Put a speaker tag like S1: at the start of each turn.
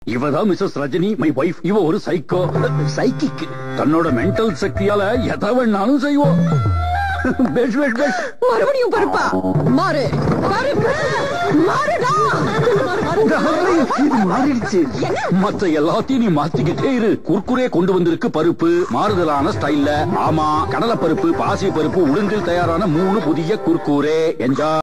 S1: இவதான் Mrs Rajini, my wife. இவ ஒரு சைக்கோ, சைக்கிக். தன்னோட மென்டல் சக்தியால எதை வேணாலும் செய்வோம். பெஷ் பெஷ் பெஷ்.
S2: மறுபடியும் பருப்பா மாறு, பருப்பு மாறுடா.
S1: இது மாறிடுச்சு. மத்த எல்லாத்தையும் நீ மாத்திக்கிட்டே இரு. குர்குரே கொண்டு வந்திருக்கு பருப்பு, மாறுதலான ஸ்டைல்ல. ஆமா, கடலை பருப்பு, பாசி பருப்பு, உளுந்தில் தயாரான 3 புதிய குர்குரே. என்ஜாய்.